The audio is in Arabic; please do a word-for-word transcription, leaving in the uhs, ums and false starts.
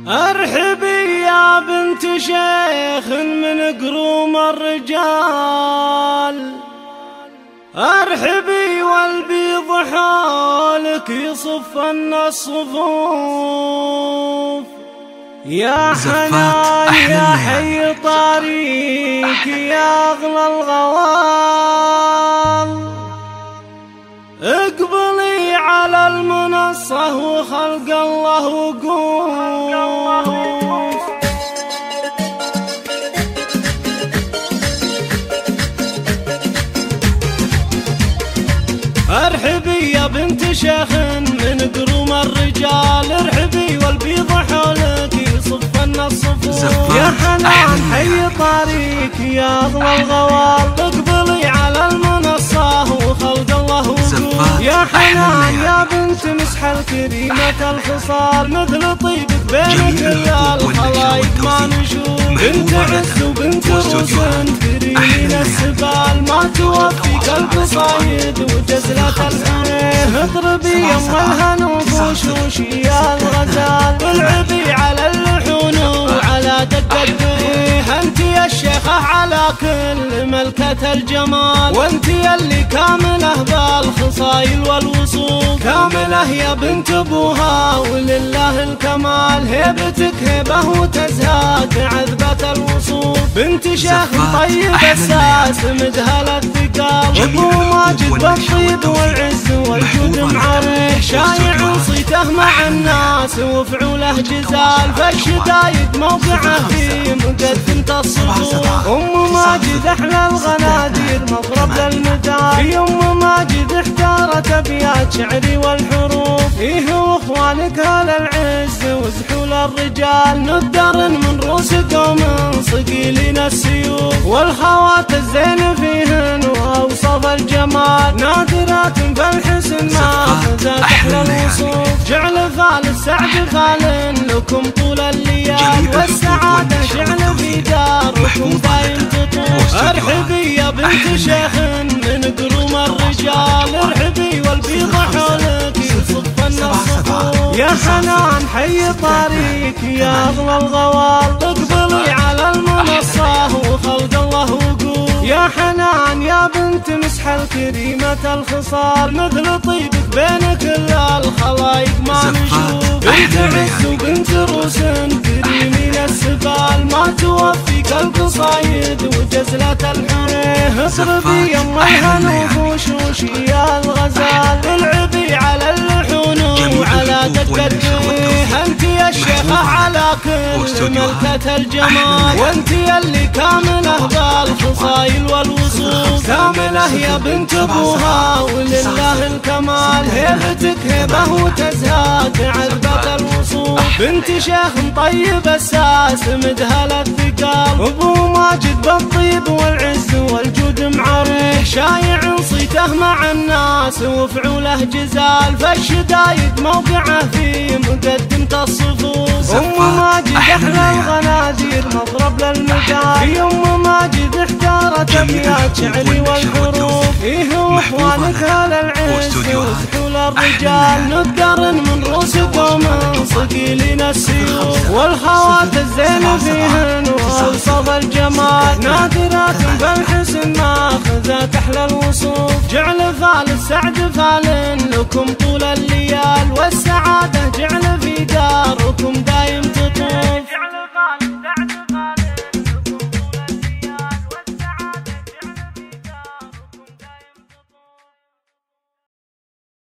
ارحبي يا بنت شيخ من قروم الرجال، ارحبي والبيض حولك يصفن الصفوف. يا حنان يا حي طريق يا اغلى الغوال، اقبلي على المنصة وخلق الله وقوف. ارحبي يا بنت شيخ من قروم الرجال، ارحبي والبيض حولك يصفن الصفوف. يا حنان حي طريق يا اغلى الغوال، اقبلي على المنصة وخلق الله وقوف. يا حنان يا بنت مسح الكريمة الخصال، مثل طيبك بين كل الخلايق ما نشوف. بنت عز وبنت روسن كريمين السبال، ما توفي كالقصايد وجزلة الحنين. اضربي يم الهنوف وشوشي يا الغزال، والعبي على اللحون وعلى دق الدريه. انت يا الشيخة على كل ملكة الجمال، وانت يلي كاملة بالخصايل والوصوف. كاملة يا بنت ابوها ولله الكمال، هيبتك هيبة وتزهاك عذبة الوصوف. بنت شيخ طيب الساس مدهل الثقال، ابو ماجد بالطيب والعز والجود معرف. شايع صيته مع الناس وفعوله جزال، فالشدايد موقعه في مقدمة الصفوف. ام ماجد احلى الغنادير مضرب للمثال، في ام ماجد احتارت ابيات شعري والحروف. ايه واخوانك اهل العز وزحول الرجال، ندر من رؤوس قوم صقيلين السيوف. والخوات الزين فيهن واوصف الجمال، نادرات فالحسن ما زاد احلى الوصوف. جعل فال السعد فال لكم طول الليال، والسعادة جعل في داركم دايم تطوف. ارحبي يا بنت شيخ من قروم الرجال، ارحبي والبيض حولك يصفن الصفوف. يا حنان حي طريق يا اغلى الغوال، اقبلي على المنصة وخلق الله وقوف. يا حنان يا بنت مسح الكريمة الخصال، مثل طيبك بين كل الخلايق ما نشوف. بنت عز وبنت روسن كريمين السبال، ما توفي كالقصايد وجزلة الحنين. اضربي يم الهنوف وشوشي يا الغزال، والعبي على اللحون وعلى دق الدريه. انت يا الشيخة على كل ملكة الجمال، وانت يلي كاملة بالخصايل والوصوف. كاملة يا بنت ابوها ولله الكمال، هيبتك هيبة وتزهاك عذبة الوصوف. بنت شيخ طيب الساس مدهل الثقال، ابو ماجد بالطيب والعز والجود معرف. شايع صيته مع الناس وفعوله جزال، فالشدايد موقعه في مقدمة الصفوف. ام ماجد احلى الغنادير مضرب للمثال، في ام ماجد احتارت ابيات شعري والحروف. ايه واخوانك اهل العز وزحول الرجال، ندر من رؤوس قوم صقيلين السيوف. والخوات الزين فيهن واوصف الجمال، نادرات فالحسن ما خذت احلى الوصوف. جعل فال السعد فال لكم طول الليال، والسعادة جعل في داركم دايم